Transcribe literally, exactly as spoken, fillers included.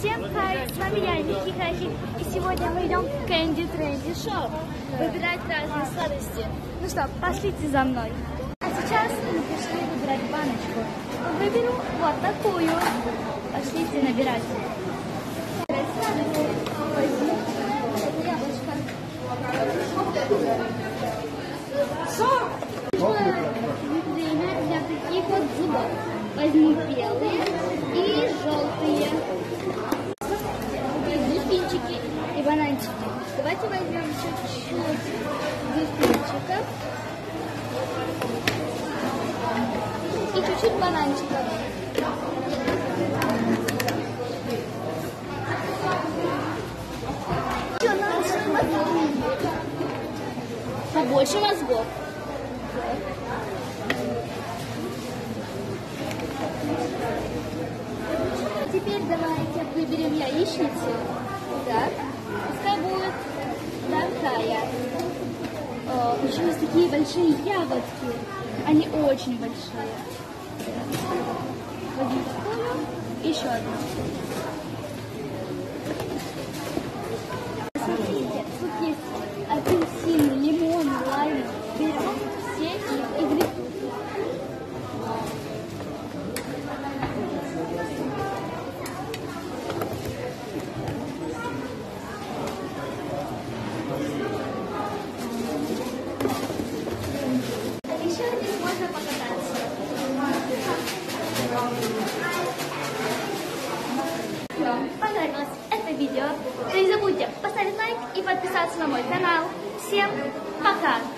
Всем хай, с вами я, Ники Хахи, и сегодня мы идем в Candy Trendy Shop выбирать разные сладости. Ну что, пошлите за мной. А сейчас мы пришли выбирать баночку. Выберу вот такую. Пошлите набирать. Время для таких вот зубов. Возьму белые и желтые. Дельфинчики и бананчики. Давайте возьмем чуть-чуть дельфинчиков и чуть-чуть бананчиков. Что, нам мозгов? Побольше мозгов. Теперь давайте выберем яичницу. Так, пускай будет такая. О, еще есть такие большие ягодки. Они очень большие. Возьмем такую. Еще одну. Смотрите, тут есть апельсин, лимон, лайм. Берем все и грибы. Понравилось это видео, то не забудьте поставить лайк и подписаться на мой канал. Всем пока!